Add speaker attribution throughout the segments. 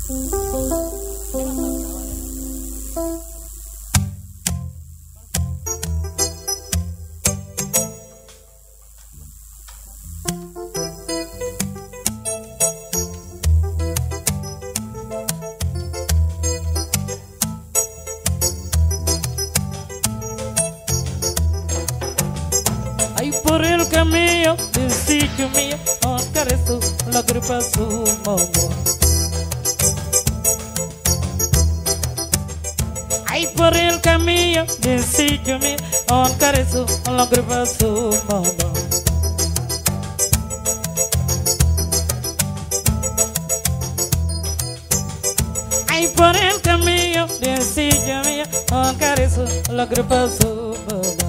Speaker 1: Por el camino del sitio mío, acarezo la gripa su mamá. Ay, por el camino del sitio mío, acarezo la gripa su mamá. Ay, por el camino del sitio mío, acarezo la gripa su mamá.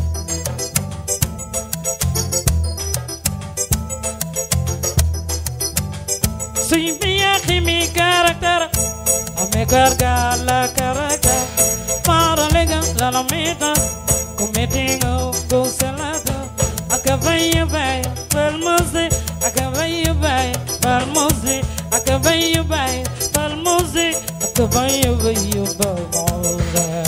Speaker 1: Soy viaje mi carácter, a me carga la caraca, para legar la meta, cometiendo gocelada, a caballo vai, palmose, a caballo vai, palmose, a caballo vai, palmose, a caballo vai, palmose.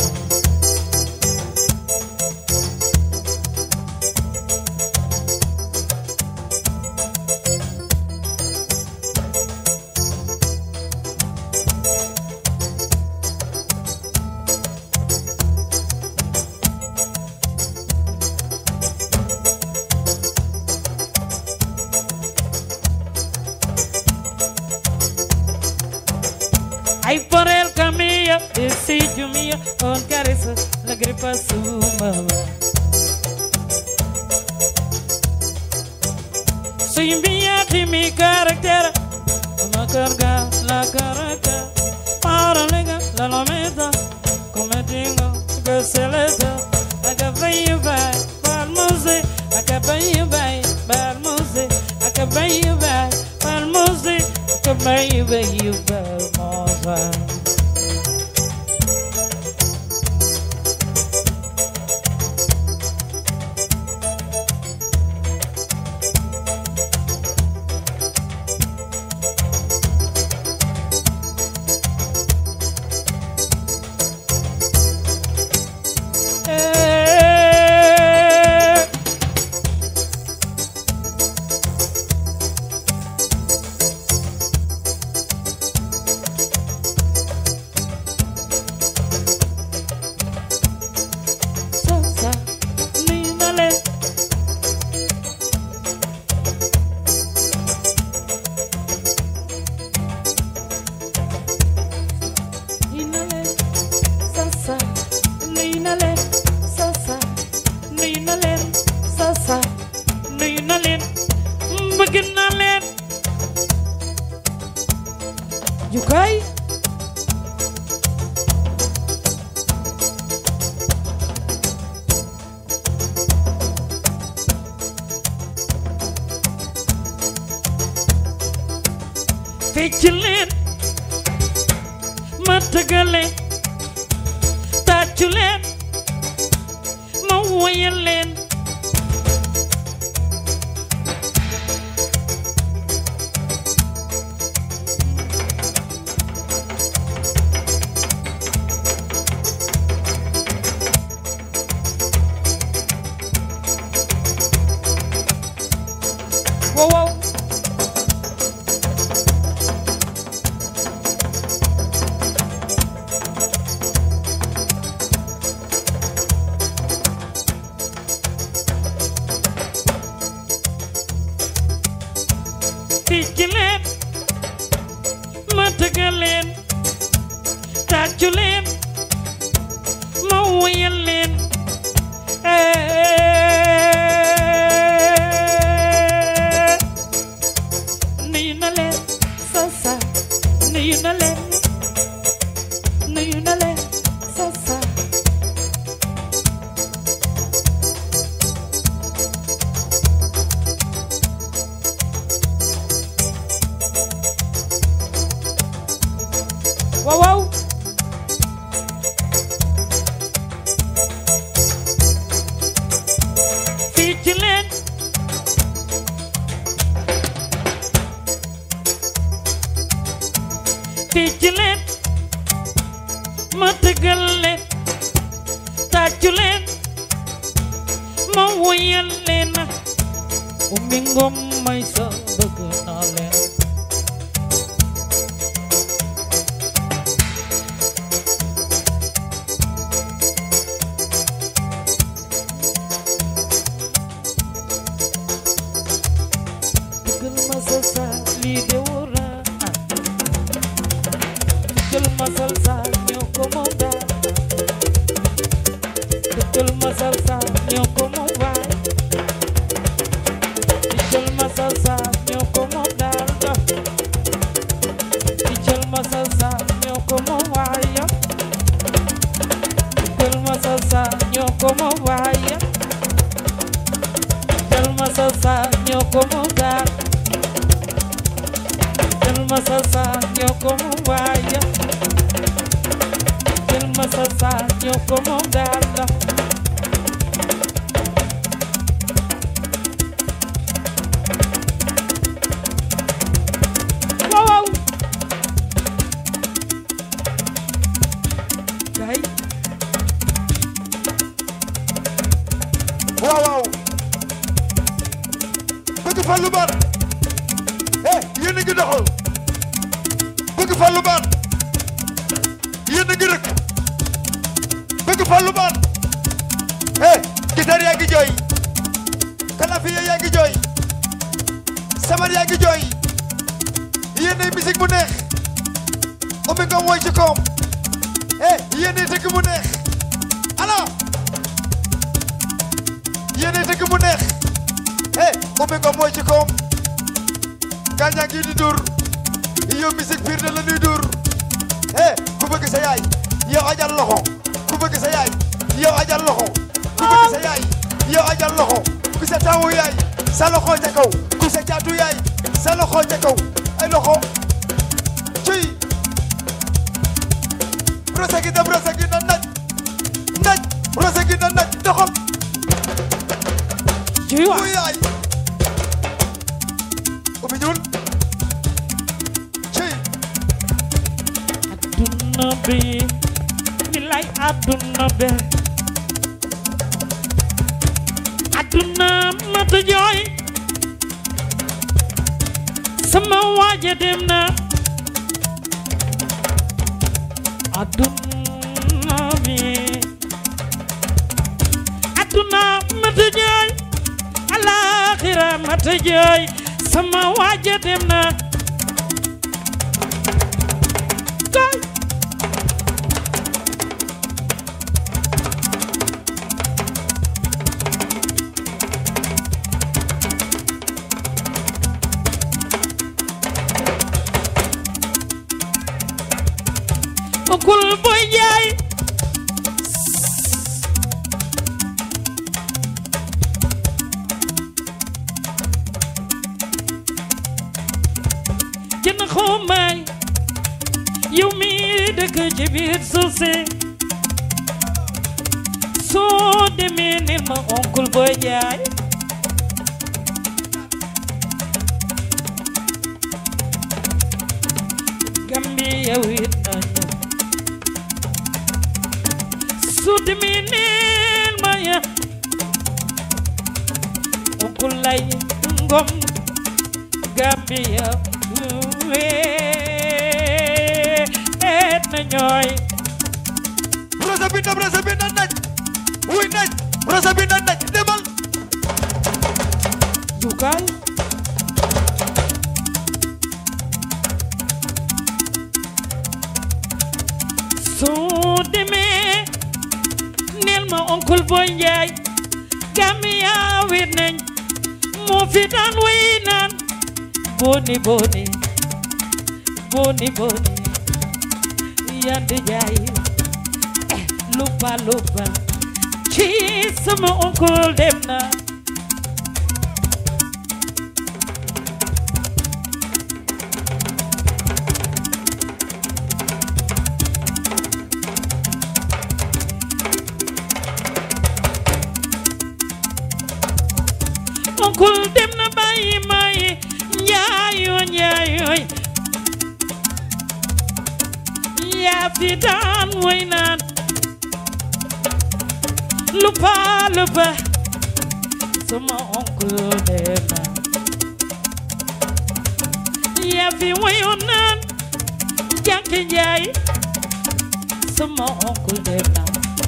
Speaker 1: Ay, por el camino del sitio mío, con careza la gripa su mamá. Soy un viaje mi carácter, me carga la caraca, para legar la meta, cometiendo goceleta, a caballo vai, palmose, a caballo vai, palmose, a caballo vai, palmose, a caballo vai, palmose. Yukay Feccilen Matagalen Tachulen Mawayalen Wow, wow. Feccilen Matagalen Tachulen Mawayalen Wow, wow. Feccilen fecc leen ma tëggal leen tàccu leen ma woyal leen Oumy Ngom may sa bëgg naa leen tëggal ma salsa lii de wóora tëggal ma salsa ñoo ko moom daal tëggal ma salsa ñoo ko moom waay tëggal ma salsa ñoo ko moom daal tëggal ma salsa ñoo ko moom waay tëggal ma salsa ñoo ko moom waay tëggal ma salsa ñoo ko moom daal tëggal ma salsa ñoo ko moom waay tëggal ma salsa ñoo ko moom daal waaw kay
Speaker 2: waaw bëgg Fallou Ban yéen a ngi doxal bëgg Fallou Ban yéen a ngi rëkk bëgg Fallou Ban gitar yaa ngi jooy kalafiya yaa ngi jooy sabar yaa ngi jooy yéen ay musique bu neex Oumy Ngom woy ci koom yéen ay tëgg bu neex alors yéen ay tëgg bu neex Oumy Ngom woy ci koom gaañaa ngi di dur yow musique biir na la ñuy dur ku bëgg sa yaay yow ajal loxo ku bëgg sa yaay yow ajal loxo ku bëgg sa yaay yow ajal loxo ku sa taawu yaay sa loxo ca kaw ku sa jaatu yaay sa loxo ca kaw ay loxo cuy brosa gi na naj brosa gi na naj doxal
Speaker 1: cuy wa
Speaker 2: yaay Oumy ñuul cuy
Speaker 1: adduna bi billaay adduna be adduna ma ta jooy sama waaja dem na adduna bi adduna ma ta jooy alaaxira ma ta jooy sama waaja dem na kay Oncle Boy Njaay jën xoomaay yow mi dëkk ci biir suuf si soo demee nil ma Oncle Boy Njaay Gambia wit nañu soo demee nil ma ya Oncle Lay Ngom Gambia weet na ñooy
Speaker 2: brosa bi na naj wuy naj brosa bi na naj demal
Speaker 1: jukaay soo demee neel ma Oncle Boy Njaay Gambia weet nañ moo fi daan wey naan boni boni yande jaay lupa ci sama oncle dem na oncle dem na bàyyi may njaayo njaayoy yaa fi daan woy naan lupa lupa sama oncle dem na yaa fi woyoon naan jànki njaay sama oncle dem na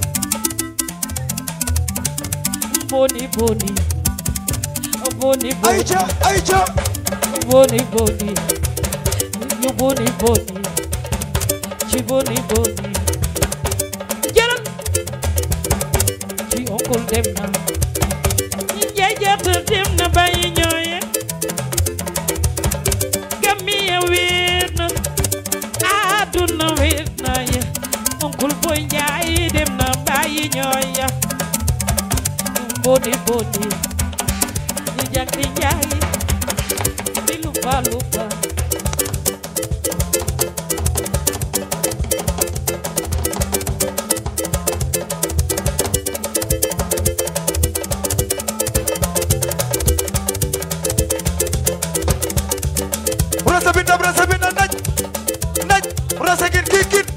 Speaker 1: boni boni boni boni
Speaker 2: Aïcha
Speaker 1: boni boni you boni boni ci boni boni jëlal ci oncle dem na njaay jaata dem na bàyyi ñooye gami ya wéet na àdduna wéet na ya oncle boy njaay dem na bàyyi ñooya boni boni ni jàngi njaay di lupa lupa
Speaker 2: Brasa binda naj brasa gin kikit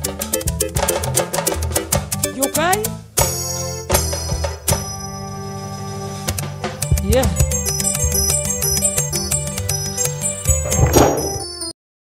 Speaker 1: you kay yeah